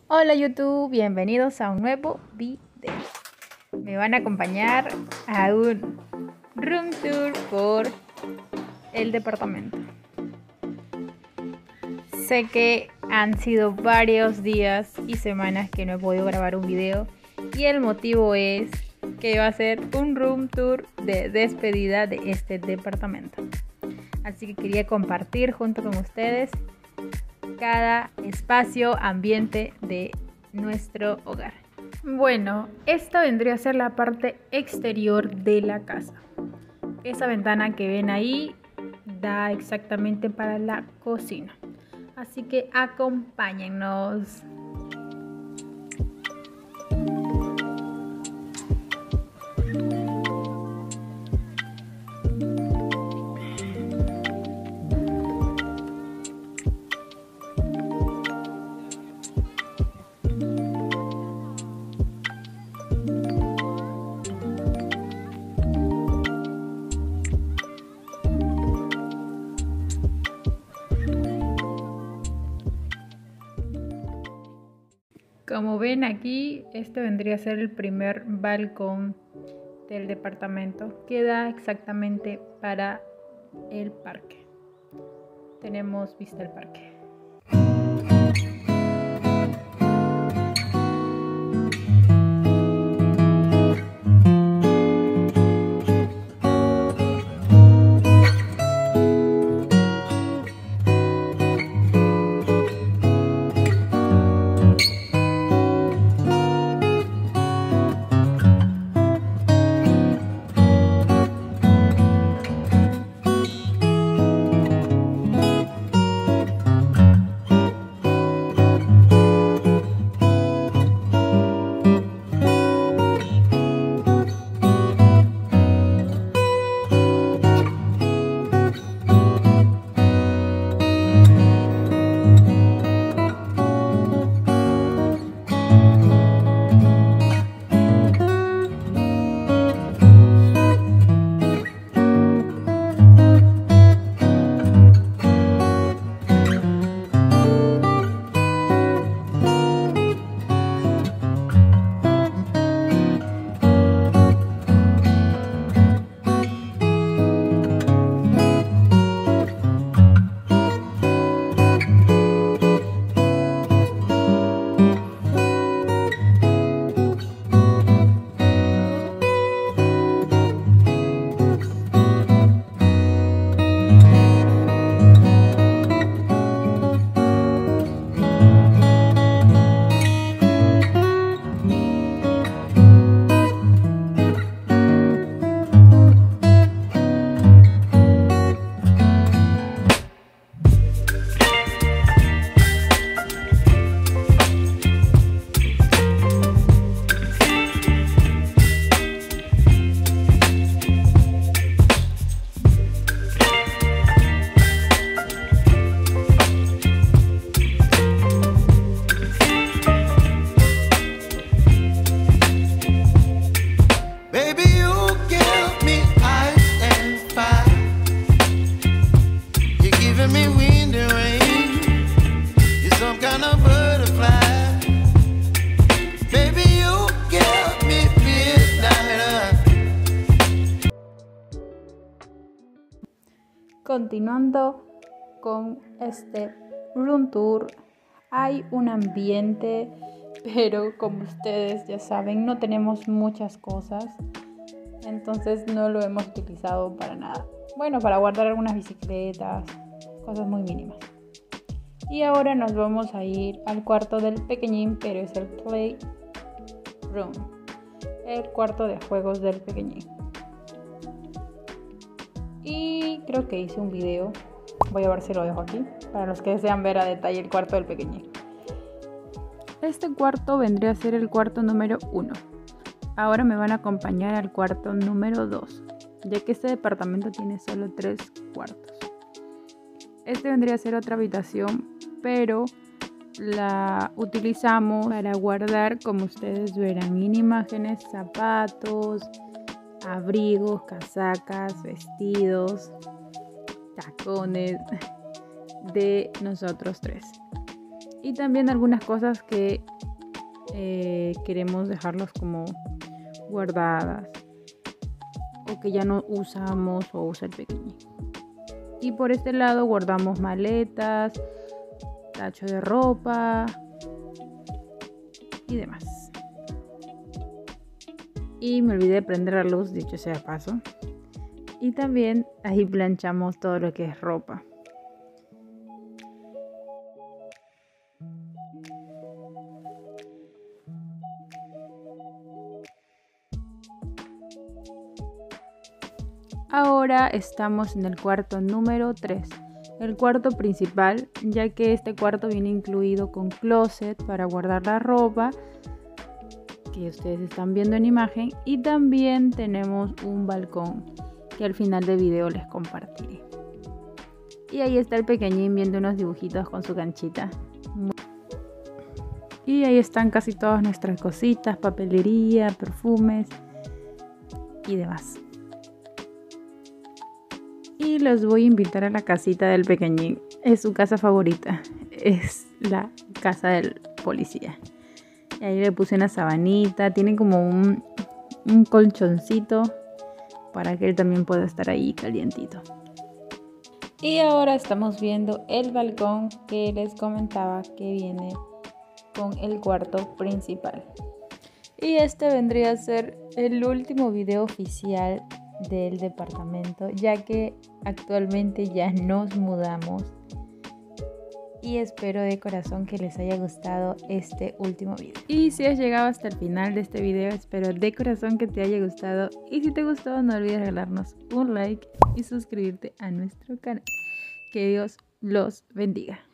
Hola YouTube, bienvenidos a un nuevo video. Me van a acompañar a un room tour por el departamento. Sé que han sido varios días y semanas que no he podido grabar un video y el motivo es que va a ser un room tour de despedida de este departamento. Así que quería compartir junto con ustedes cada espacio, ambiente de nuestro hogar. Bueno, esta vendría a ser la parte exterior de la casa. Esa ventana que ven ahí da exactamente para la cocina. Así que acompáñennos. Como ven aquí, este vendría a ser el primer balcón del departamento que da exactamente para el parque. Tenemos vista al parque. Continuando con este room tour, hay un ambiente, pero como ustedes ya saben, no tenemos muchas cosas, entonces no lo hemos utilizado para nada. Bueno, para guardar algunas bicicletas, cosas muy mínimas. Y ahora nos vamos a ir al cuarto del pequeñín, pero es el playroom, el cuarto de juegos del pequeñín. Y creo que hice un video, voy a ver si lo dejo aquí, para los que desean ver a detalle el cuarto del pequeñín. Este cuarto vendría a ser el cuarto número 1. Ahora me van a acompañar al cuarto número 2, ya que este departamento tiene solo 3 cuartos. Este vendría a ser otra habitación, pero la utilizamos para guardar, como ustedes verán, mini imágenes, zapatos, abrigos, casacas, vestidos, tacones de nosotros tres. y también algunas cosas que queremos dejarlas como guardadas o que ya no usamos o usa el pequeñín. Y por este lado guardamos maletas, tacho de ropa y demás. Y me olvidé de prender la luz, dicho sea de paso. Y también ahí planchamos todo lo que es ropa. Ahora estamos en el cuarto número 3, el cuarto principal, ya que este cuarto viene incluido con closet para guardar la ropa que ustedes están viendo en imagen, y también tenemos un balcón que al final del video les compartiré. Y ahí está el pequeñín viendo unos dibujitos con su canchita. Y ahí están casi todas nuestras cositas, papelería, perfumes y demás. Y los voy a invitar a la casita del pequeñín. Es su casa favorita. Es la casa del policía. Y ahí le puse una sabanita. Tiene como un colchoncito para que él también pueda estar ahí calientito. Y ahora estamos viendo el balcón que les comentaba que viene con el cuarto principal. Y este vendría a ser el último video oficial del departamento, ya que actualmente ya nos mudamos, y espero de corazón que les haya gustado este último video. Y si has llegado hasta el final de este video, espero de corazón que te haya gustado, y si te gustó no olvides regalarnos un like y suscribirte a nuestro canal. Que Dios los bendiga.